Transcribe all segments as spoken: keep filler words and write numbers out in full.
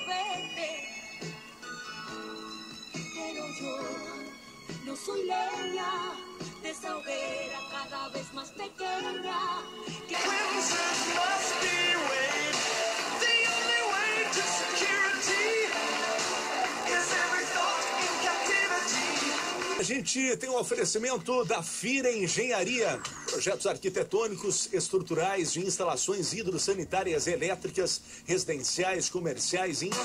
verte. Pero yo no soy leña de esa hoguera cada vez más pequeña. Que... A gente tem um oferecimento da Fira Engenharia, projetos arquitetônicos, estruturais de instalações hidrossanitárias elétricas, residenciais, comerciais e...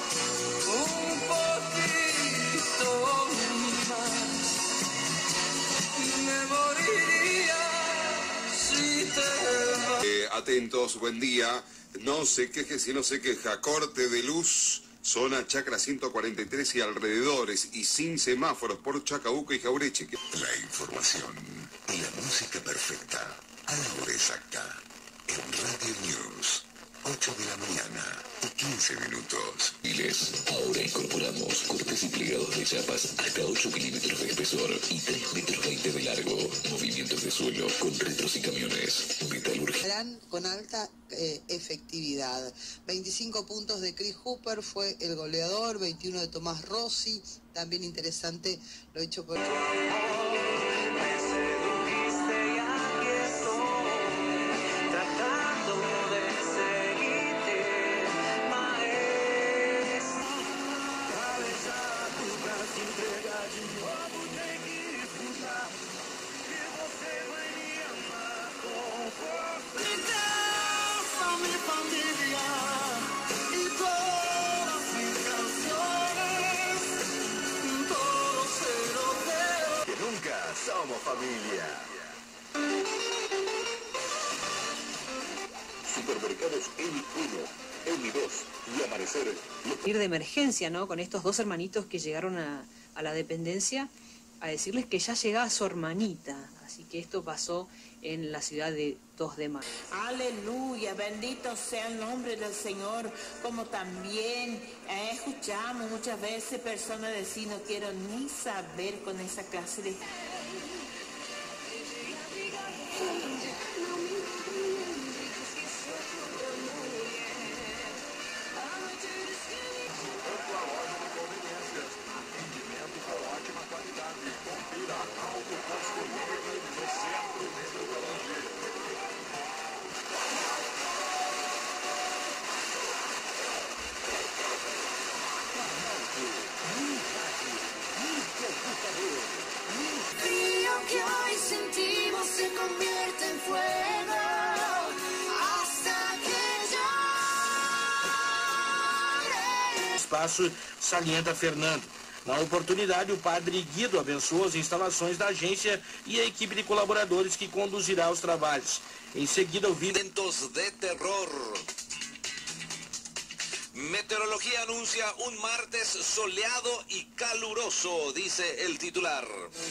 Eh, atentos, buen día. No se queje si no se queja. Corte de luz. Zona Chacra ciento cuarenta y tres y alrededores, y sin semáforos por Chacabuco y Jaureche. La información y la música perfecta a la hora exacta. En Radio News, ocho de la mañana y quince minutos. Miles. Ahora incorporamos cortes y plegados de chapas hasta ocho milímetros de espesor y tres metros veinte de largo. Movimientos de suelo con retros y camiones. Metalurgia. Con alta eh, efectividad. veinticinco puntos de Chris Hooper fue el goleador, veintiuno de Tomás Rossi. También interesante lo hecho por... Somos familia. Supermercados Emi uno, Emi dos y Amanecer. Ir de emergencia, ¿no? Con estos dos hermanitos que llegaron a, a la dependencia, a decirles que ya llegaba su hermanita. Así que esto pasó en la ciudad de dos de mayo. Aleluya, bendito sea el nombre del Señor, como también eh, escuchamos muchas veces personas decir, no quiero ni saber con esa clase de... Que hoy sentimos se convierte en fuego hasta que llore. Espaço, salienta Fernando. Na oportunidade, o padre Guido abençoou as instalações da agência e a equipe de colaboradores que conduzirá os trabalhos. Em seguida, o vídeo... de terror. Meteorología anuncia un martes soleado y caluroso, dice el titular.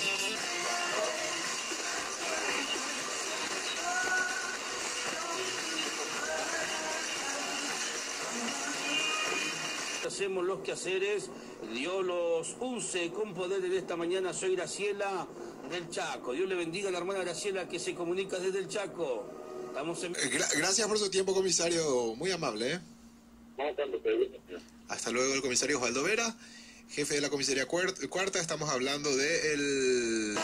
Hacemos los quehaceres, Dios los use con poder en esta mañana. Soy Graciela del Chaco. Dios le bendiga a la hermana Graciela que se comunica desde el Chaco. Estamos en... Gra gracias por su tiempo, comisario, muy amable, ¿eh? Hasta luego, el comisario Osvaldo Vera, jefe de la comisaría cuarta. Estamos hablando de el...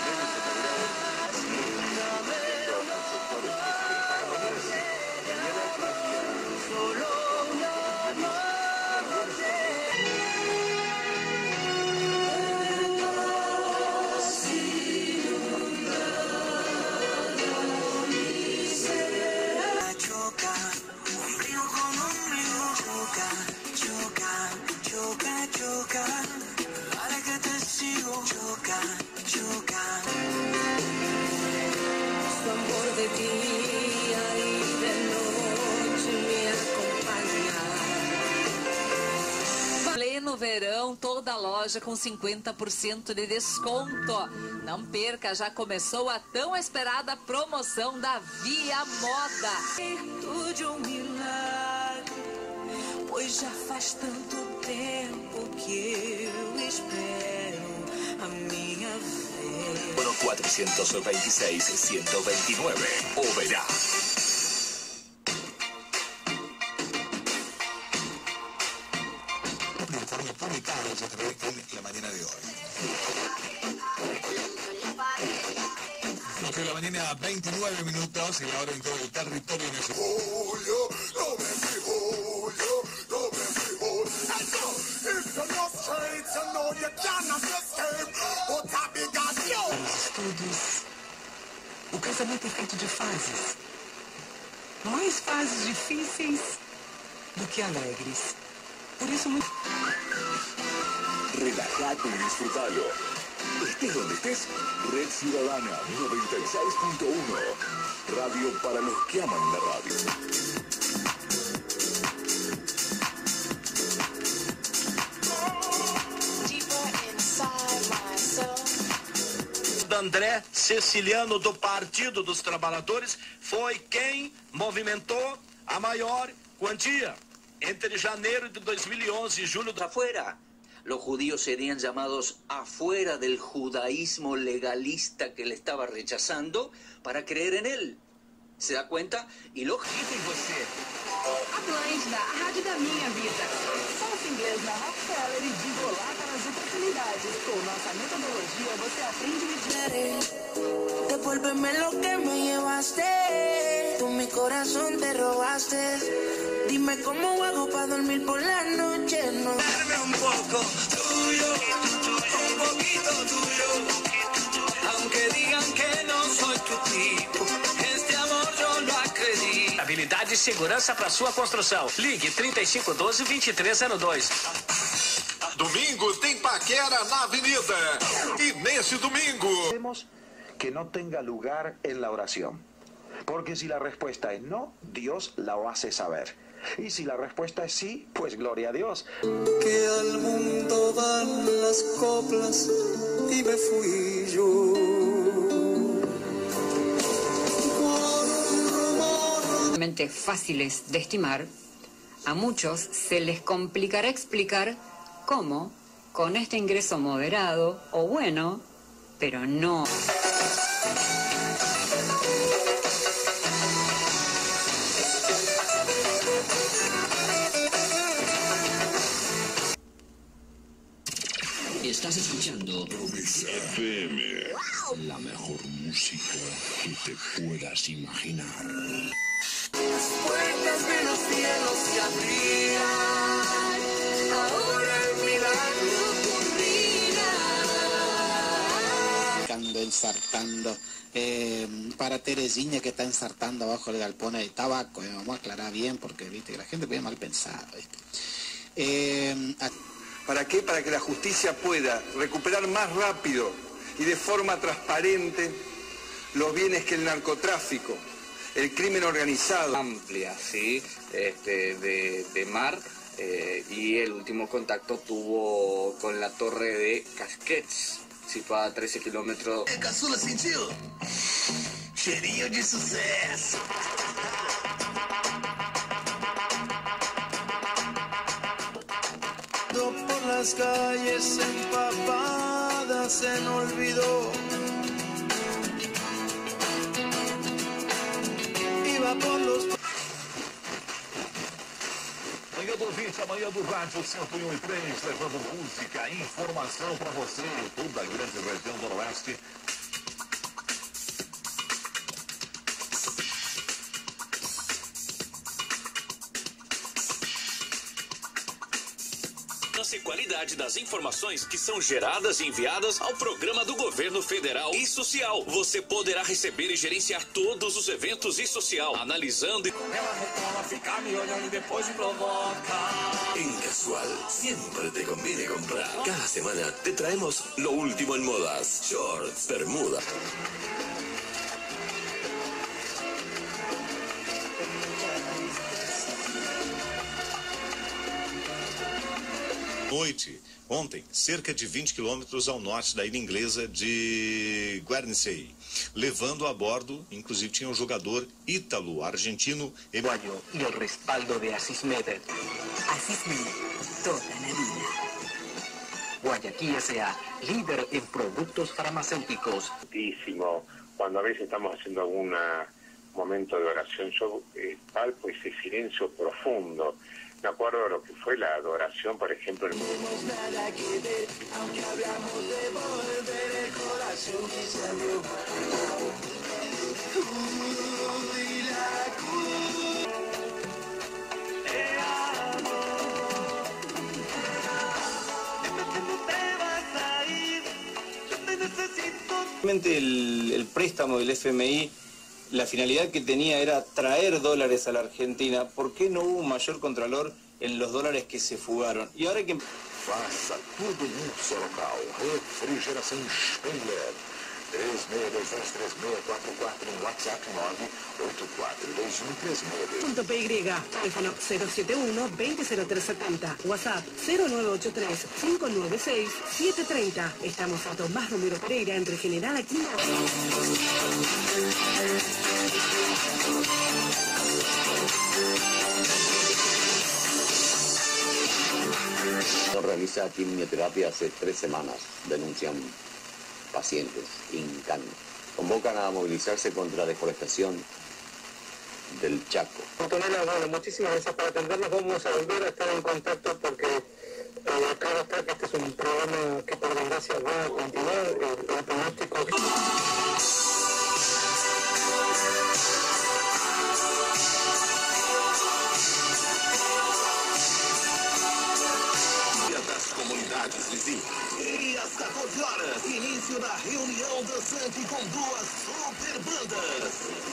No verão, toda loja com cinquenta por cento de desconto. Não perca, já começou a tão esperada promoção da Via Moda. De um milagre, pois já faz tanto tempo que eu espero a minha vez. Bueno, cuatrocientos veintiséis, ciento veintinueve, Oberá. muy publicados a través de la mañana de hoy. Ok, la mañana veintinueve minutos y la hora en todo el territorio nacional. Julio, no me fui, Julio, no me fui, Julio. And so, if you're not straight, you know you cannot escape. But I began you. Os estudos, o casamento é feito de fases. Mais fases difíceis do que alegres. Por isso, muito... Relájate y disfrutalo. Estés donde estés, Red Ciudadana noventa y seis punto uno. Radio para los que aman la radio. André Ceciliano, do Partido dos Trabalhadores, foi quem movimentou a maior quantia entre janeiro de dos mil e onze y julio de afuera. Los judíos serían llamados afuera del judaísmo legalista que le estaba rechazando para creer en él. ¿Se da cuenta? Y lo em você. Atlântida, a rádio da minha vida. Faça inglês na Rockefeller e diga olá para as oportunidades. Com nossa metodologia, você aprende a... Devuélveme lo que me llevaste. Tú mi corazón te robaste. Dime cómo hago para dormir por la noche. No. Dame un poco tuyo, un poquito tuyo. Aunque digan que no soy tu tipo, este amor yo lo acredito. Habilidade e segurança para sua construção. Ligue trinta e cinco doze, vinte e três zero dois. Domingo tem paquera na avenida. E nesse domingo... que no tenga lugar en la oración. Porque si la respuesta es no, Dios la hace saber. Y si la respuesta es sí, pues gloria a Dios. Que al mundo van las coplas y me fui yo. Fáciles de estimar, a muchos se les complicará explicar cómo, con este ingreso moderado o bueno, pero no... Estás escuchando F M, la mejor música que te puedas imaginar. Las puertas de los cielos se abrían, ahora el milagro ocurrirá. Ensartando eh, para Teresinha, que está ensartando abajo del galpón de tabaco, eh, vamos a aclarar bien porque viste que la gente puede mal pensar, eh, a... ¿Para qué? Para que la justicia pueda recuperar más rápido y de forma transparente los bienes que el narcotráfico, el crimen organizado. Amplia, sí, este, de, de mar, eh, y el último contacto tuvo con la torre de Casquets, situada a treze kilómetros. É, caçula, sentiu? Cheirinho de sucesso. Por las calles empapadas se me olvidó. Iba por los... Manhã do ouvinte, amanhã do rádio cento e um e três, levando música e informação para você, toda a grande região do Noroeste. E qualidade das informações que são geradas e enviadas ao programa do Governo Federal e Social. Você poderá receber e gerenciar todos os eventos e social, analisando e... Ela reclama, fica me olhando e depois me provoca. En Casual, siempre te conviene comprar. Cada semana te traemos lo último en modas, shorts, bermuda. Noite, ontem, cerca de vinte quilômetros ao norte da ilha inglesa de Guernsey, levando a bordo, inclusive tinha um jogador ítalo-argentino e o respaldo de Asismed. Asismed, toda la vida. Guayaquil S A, líder en productos farmacéuticos. Cuando a veces estamos haciendo algún momento de oración, yo eh, palpo ese silencio profundo. me acuerdo de lo que fue la adoración, por ejemplo. En... Nada que ver, aunque hablamos de volver, el corazón que salió. Uy, la cruz. Te amo. ¿Cómo te vas a ir? Yo te necesito. Realmente el, el préstamo del F M I, la finalidad que tenía era traer dólares a la Argentina. ¿Por qué no hubo un mayor contralor en los dólares que se fugaron? Y ahora que... Faça tudo em um só local. Refrigeração Spengler. três seis dois dois três seis quatro quatro no WhatsApp nove oito quatro dois um três seis. Punto P Y, teléfono cero siete uno, veinte cero tres setenta, WhatsApp cero nueve ocho tres, cinco nueve seis, siete tres cero. Estamos a Tomás Romero Pereira, entre General Aquino. No realiza quimioterapia hace tres semanas, denuncian pacientes, INCAN. Convocan a movilizarse contra la deforestación del Chaco. Antonella, bueno, muchísimas gracias por atendernos. Vamos a volver a estar en contacto porque eh, acá está que este es un programa que por desgracia va a continuar. El, el pronóstico... Comunidades vizinhas. E às quatorze horas, início da reunião dançante com duas super bandas.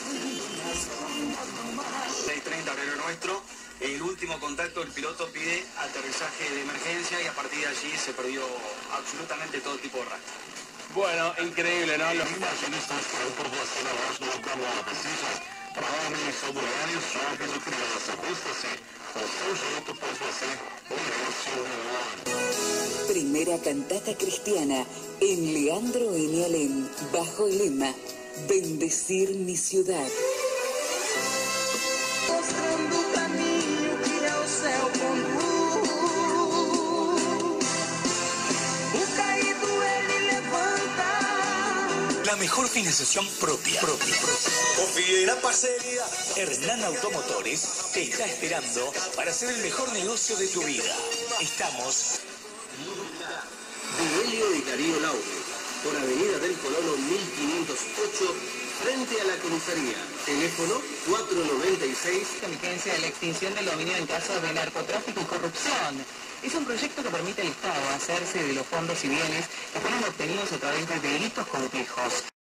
seis treinta horario nuestro, el último contacto, el piloto pide aterrizaje de emergencia y a partir de allí se perdió absolutamente todo tipo de rastro. Bueno, increíble, ¿no? Los... Primera cantata cristiana en Leandro N. Alem, bajo el lema Bendecir mi ciudad. Mostrando o caminho que ao céu conduz. O caído ele levanta. La mejor financiación propia. propia. Confíe en la parcería. Hernán Automotores te está esperando para hacer el mejor negocio de tu vida. Estamos... Duelio y Darío Laure, por Avenida del Colono mil quinientos ocho, frente a la comisaría. Teléfono cuatro noventa y seis. Con vigencia de la extinción del dominio en caso de narcotráfico y corrupción. Es un proyecto que permite al Estado hacerse de los fondos y bienes que fueron obtenidos a través de delitos complejos.